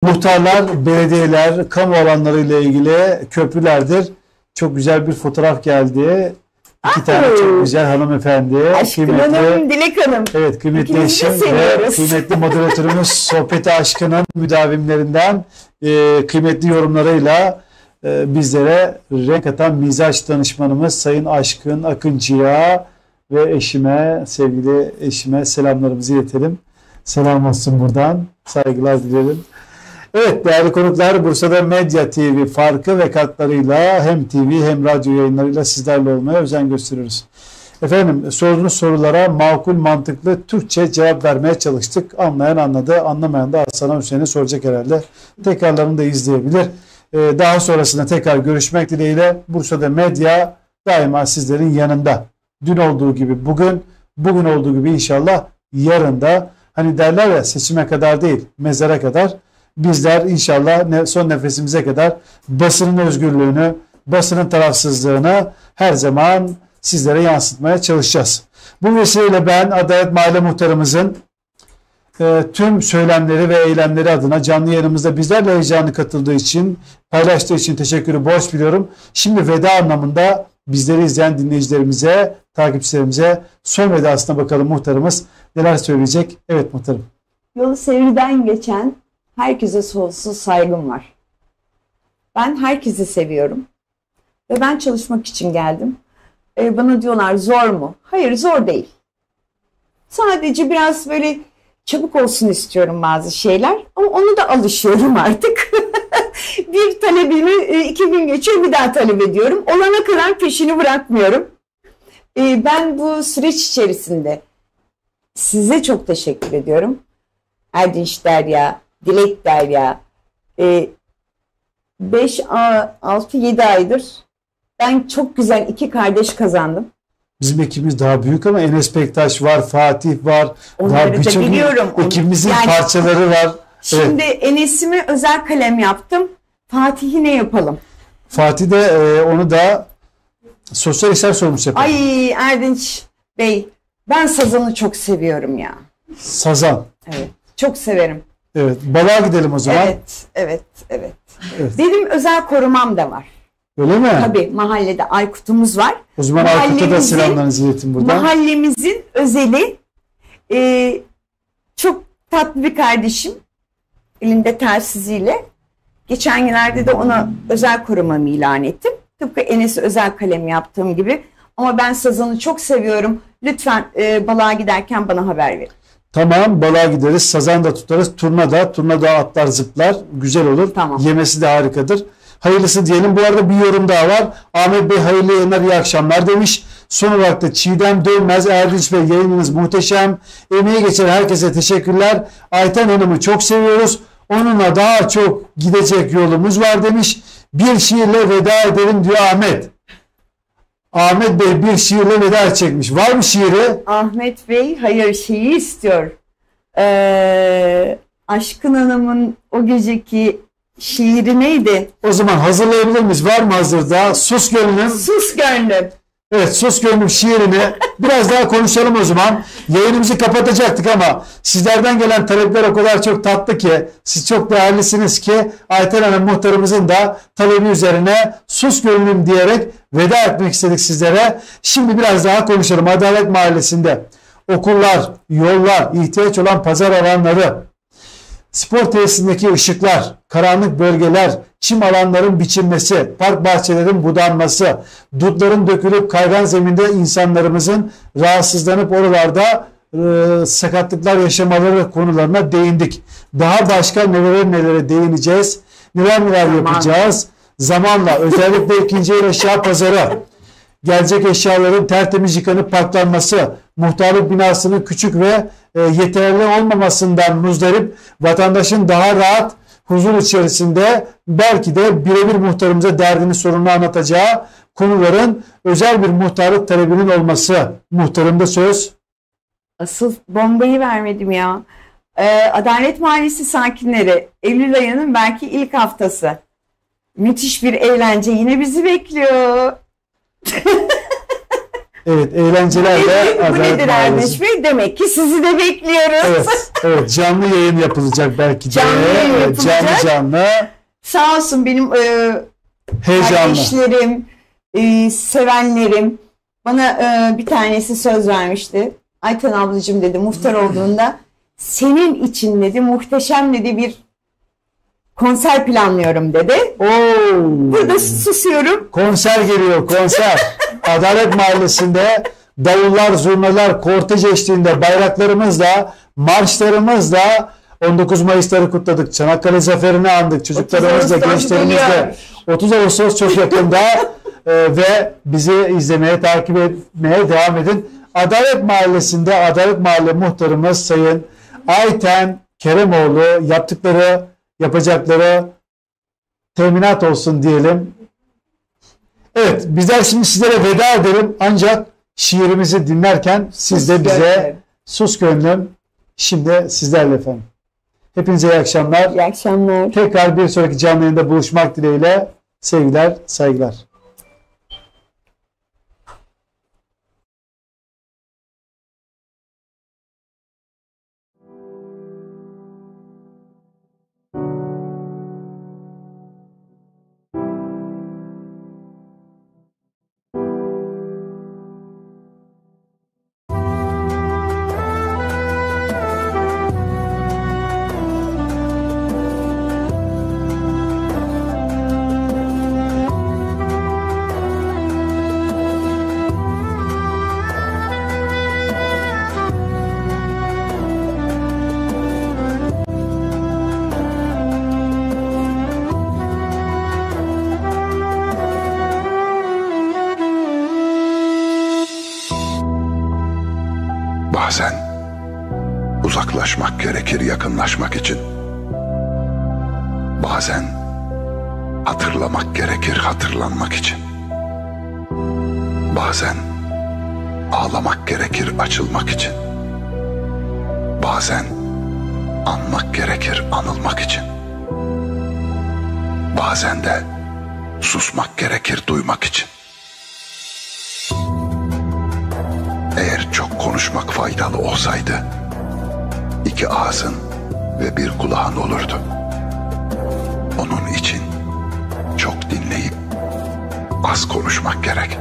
Muhtarlar, belediyeler, kamu alanlarıyla ilgili köprülerdir. Çok güzel bir fotoğraf geldi. İki tane çok güzel hanımefendi. Aşkın Hanım, Dilek Hanım. Evet, kıymetli eşim ve kıymetli moderatörümüz Sohbeti Aşkı'nın müdavimlerinden kıymetli yorumlarıyla bizlere renk atan mizaç danışmanımız Sayın Aşkın Akıncı'ya ve eşime, sevgili eşime selamlarımızı iletelim. Selam olsun buradan. Saygılar dilerim. Evet değerli konuklar, Bursa'da Medya TV farkı ve katlarıyla hem TV hem radyo yayınlarıyla sizlerle olmaya özen gösteriyoruz. Efendim sorduğunuz sorulara makul mantıklı Türkçe cevap vermeye çalıştık. Anlayan anladı, anlamayan da Hasan Hüseyin'e soracak herhalde. Tekrarlarını da izleyebilir. Daha sonrasında tekrar görüşmek dileğiyle. Bursa'da Medya daima sizlerin yanında. Dün olduğu gibi bugün olduğu gibi inşallah yarın da. Hani derler ya, seçime kadar değil mezara kadar. Bizler inşallah son nefesimize kadar basının özgürlüğünü, basının tarafsızlığını her zaman sizlere yansıtmaya çalışacağız. Bu vesileyle ben Adalet Mahalle Muhtarımızın tüm söylemleri ve eylemleri adına canlı yayınımızda bizlerle heyecanlı katıldığı için, paylaştığı için teşekkürü borç biliyorum. Şimdi veda anlamında bizleri izleyen dinleyicilerimize, takipçilerimize son vedasına bakalım muhtarımız neler söyleyecek. Evet muhtarım. Yolu Sevriden geçen herkese sonsuz saygım var. Ben herkesi seviyorum. Ve ben çalışmak için geldim. Bana diyorlar zor mu? Hayır, zor değil. Sadece biraz böyle çabuk olsun istiyorum bazı şeyler. Ama onu da alışıyorum artık. Bir talebimi 2 gün geçiyor, bir daha talep ediyorum. Olana kadar peşini bırakmıyorum. Ben bu süreç içerisinde size çok teşekkür ediyorum. Erdinç Derya, Dilek Derya, 5-6-7 aydır ben çok güzel 2 kardeş kazandım. Bizim ekibimiz daha büyük ama Enes Bektaş var, Fatih var. Onları da biliyorum. Ekibimizin yani, parçaları var. Şimdi evet. Enes'imi özel kalem yaptım. Fatih'i ne yapalım? Fatih de onu da sosyal işler sorumlusu yapalım. Ay Erdinç Bey, ben Sazan'ı çok seviyorum ya. Sazan. Evet, çok severim. Evet, balığa gidelim o zaman. Evet. Benim özel korumam da var. Öyle mi? Tabii, mahallede Aykut'umuz var. O zaman Aykut'a da selamlarınızı iletin buradan. Mahallemizin özeli, çok tatlı bir kardeşim, elinde telsiziyle. Geçen günlerde de ona özel korumamı ilan ettim. Tıpkı Enes'e özel kalem yaptığım gibi. Ama ben Sazan'ı çok seviyorum. Lütfen balığa giderken bana haber verin. Tamam, balığa gideriz. Sazan da tutarız. Turna da atlar zıplar. Güzel olur. Tamam. Yemesi de harikadır. Hayırlısı diyelim. Bu arada bir yorum daha var. Ahmet Bey hayırlı yayınlar, iyi akşamlar demiş. Son olarak da Çiğdem Dönmez, Erdinç Bey yayınınız muhteşem. Emeği geçen herkese teşekkürler. Ayten Hanım'ı çok seviyoruz. Onunla daha çok gidecek yolumuz var demiş. Bir şiirle veda edelim diyor Ahmet. Ahmet Bey bir şiirle veda edecekmiş. Var mı şiiri? Ahmet Bey hayır şeyi istiyor. Aşkın Hanım'ın o geceki şiiri neydi? O zaman hazırlayabilir miyiz? Var mı hazırda? Sus Gönlüm. Sus Gönlüm. Evet, Sus Gönlüm şiirini biraz daha konuşalım o zaman. Yayınımızı kapatacaktık ama sizlerden gelen talepler o kadar çok tatlı ki, siz çok değerlisiniz ki Ayten Hanım muhtarımızın da talebi üzerine Sus Gönlüm diyerek veda etmek istedik sizlere. Şimdi biraz daha konuşalım. Adalet Mahallesi'nde okullar, yollar, ihtiyaç olan pazar alanları, spor tesisindeki ışıklar, karanlık bölgeler, çim alanların biçilmesi, park bahçelerin budanması, dutların dökülüp kaygan zeminde insanlarımızın rahatsızlanıp oralarda sakatlıklar yaşamaları konularına değindik. Daha başka nelere değineceğiz, neler yapacağız. Zamanla özellikle ikinci el eşya pazarı, gelecek eşyaların tertemiz yıkanıp paklanması, muhtarlık binasının küçük ve yeterli olmamasından muzdarip vatandaşın daha rahat huzur içerisinde belki de birebir muhtarımıza derdini sorununu anlatacağı konuların özel bir muhtarlık talebinin olması. Muhtarımda söz. Asıl bombayı vermedim ya. Adalet Mahallesi sakinleri, Eylül ayının belki ilk haftası. Müthiş bir eğlence yine bizi bekliyor. Evet, eğlencelerle Bu Adalet nedir Mahallesi. Erdeş Bey? Demek ki sizi de bekliyoruz. Evet, evet, canlı yayın yapılacak belki de. Canlı yayın yapılacak. Canlı. Sağ olsun benim Heyecanlı. kardeşlerim, sevenlerim. Bana bir tanesi söz vermişti. Ayten ablacığım dedi, muhtar olduğunda senin için dedi, muhteşem dedi bir konser planlıyorum dedi. Oo. Burada susuyorum. Konser geliyor, konser. Adalet Mahallesi'nde davullar, zurnalar, kortej eşliğinde bayraklarımızla, marşlarımızla 19 Mayıs'ları kutladık. Çanakkale Zaferi'ni andık. Çocuklarımızla, gençlerimizle. 30 Ağustos çok yakında ve bizi izlemeye, takip etmeye devam edin. Adalet Mahallesi'nde Adalet Mahalle muhtarımız Sayın Ayten Keremoğlu yapacakları teminat olsun diyelim. Evet, bizler şimdi sizlere veda edelim. Ancak şiirimizi dinlerken siz de bize sus gönlüm. Şimdi sizlerle efendim. Hepinize iyi akşamlar. İyi akşamlar. Tekrar bir sonraki canlı yayında buluşmak dileğiyle sevgiler, saygılar. Bazen uzaklaşmak gerekir yakınlaşmak için. Bazen hatırlamak gerekir hatırlanmak için. Bazen ağlamak gerekir açılmak için. Bazen anmak gerekir anılmak için. Bazen de susmak gerekir duymak için. Eğer çok konuşmak faydalı olsaydı, 2 ağzın ve 1 kulağın olurdu. Onun için çok dinleyip az konuşmak gerek.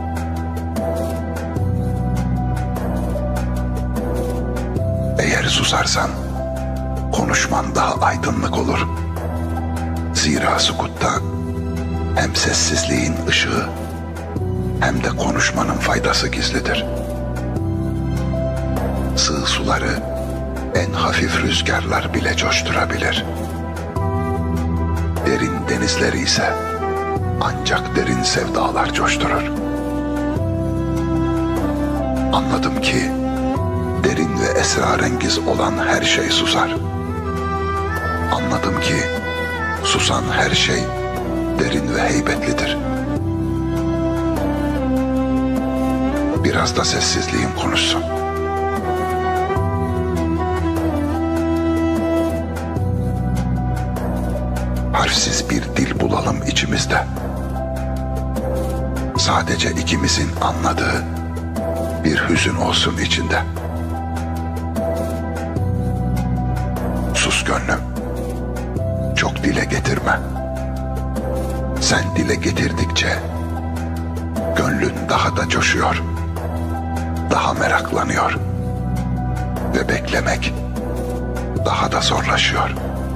Eğer susarsan, konuşman daha aydınlık olur. Zira sukutta hem sessizliğin ışığı hem de konuşmanın faydası gizlidir. Sığ suları en hafif rüzgarlar bile coşturabilir. Derin denizleri ise ancak derin sevdalar coşturur. Anladım ki derin ve esrarengiz olan her şey susar. Anladım ki susan her şey derin ve heybetlidir. Biraz da sessizliğim konuşsun. Harfsiz bir dil bulalım içimizde. Sadece ikimizin anladığı bir hüzün olsun içinde. Sus gönlüm, çok dile getirme. Sen dile getirdikçe gönlün daha da coşuyor, daha meraklanıyor ve beklemek daha da zorlaşıyor.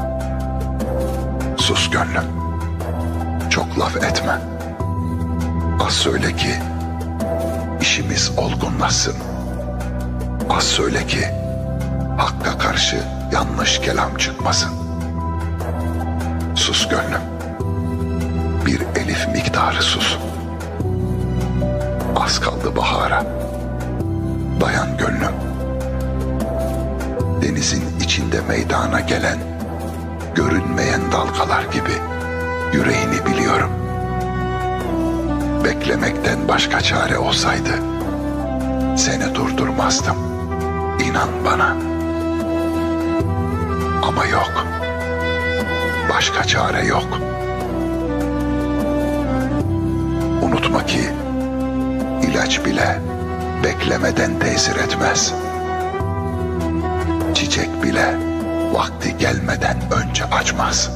Sus gönlüm, çok laf etme. Az söyle ki işimiz olgunlaşsın. Az söyle ki hakka karşı yanlış kelam çıkmasın. Sus gönlüm, bir elif miktarı sus. Az kaldı bahara, dayan gönlüm. Denizin içinde meydana gelen görünmeyen dalgalar gibi yüreğini biliyorum. Beklemekten başka çare olsaydı seni durdurmazdım, inan bana. Ama yok, başka çare yok. Unutma ki ilaç bile beklemeden tesir etmez. Çiçek bile vakti gelmeden önce açmaz.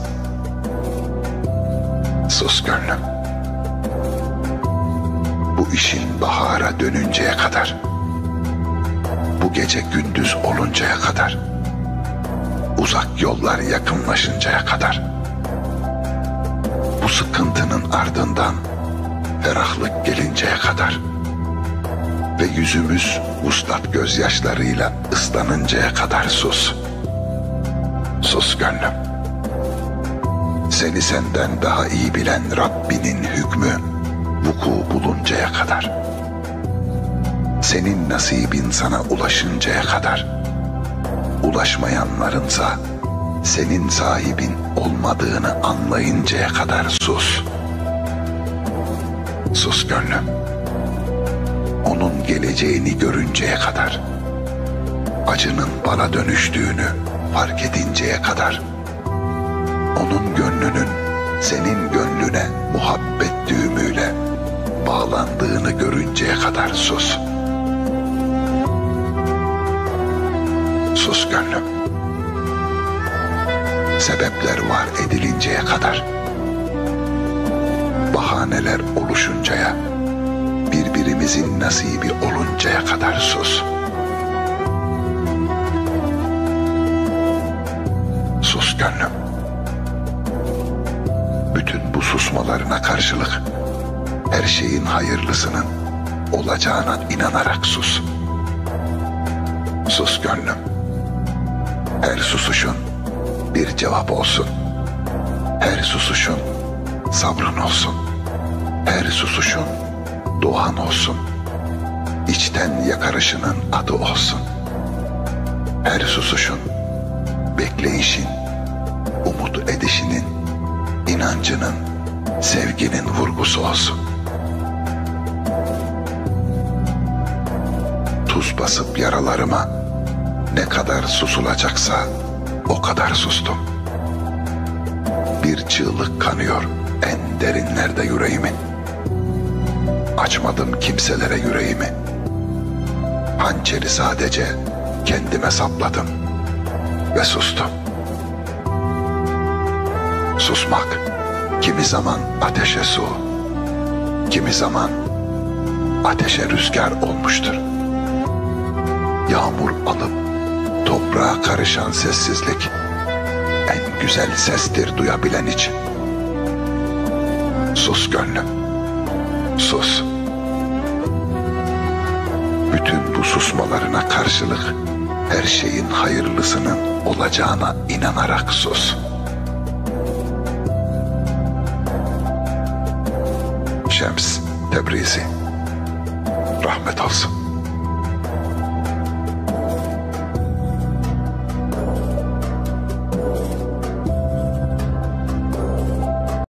Sus gönlüm. Bu işin bahara dönünceye kadar, bu gece gündüz oluncaya kadar, uzak yollar yakınlaşıncaya kadar, bu sıkıntının ardından ferahlık gelinceye kadar ve yüzümüz vuslat gözyaşlarıyla ıslanıncaya kadar sus. Sus gönlüm. Seni senden daha iyi bilen Rabbinin hükmü vuku buluncaya kadar, senin nasibin sana ulaşıncaya kadar, ulaşmayanlarınsa senin sahibin olmadığını anlayıncaya kadar sus. Sus gönlüm. Onun geleceğini görünceye kadar, acının bana dönüştüğünü fark edinceye kadar, onun gönlünün senin gönlüne muhabbet düğümüyle bağlandığını görünceye kadar sus. Sus gönlüm. Sebepler var edilinceye kadar, bahaneler oluşuncaya, birbirimizin nasibi oluncaya kadar sus. Sus gönlüm. Bütün bu susmalarına karşılık her şeyin hayırlısının olacağına inanarak sus. Sus gönlüm. Her susuşun bir cevap olsun. Her susuşun sabrın olsun. Her susuşun duan olsun. İçten yakarışının adı olsun. Her susuşun bekleyişin, umut edişinin, inancının, sevginin vurgusu olsun. Tuz basıp yaralarıma ne kadar susulacaksa o kadar sustum. Bir çığlık kanıyor en derinlerde yüreğimin. Açmadım kimselere yüreğimi. Hançeri sadece kendime sapladım ve sustum. Susmak kimi zaman ateşe su, kimi zaman ateşe rüzgar olmuştur. Yağmur alıp toprağa karışan sessizlik en güzel sestir duyabilen için. Sus gönlüm, sus. Bütün bu susmalarına karşılık her şeyin hayırlısının olacağına inanarak sus. Şems Tebrizi rahmet olsun.